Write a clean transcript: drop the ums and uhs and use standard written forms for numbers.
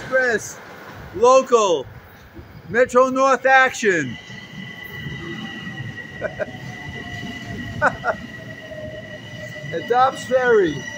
Express, local, Metro North action. At Dobbs Ferry.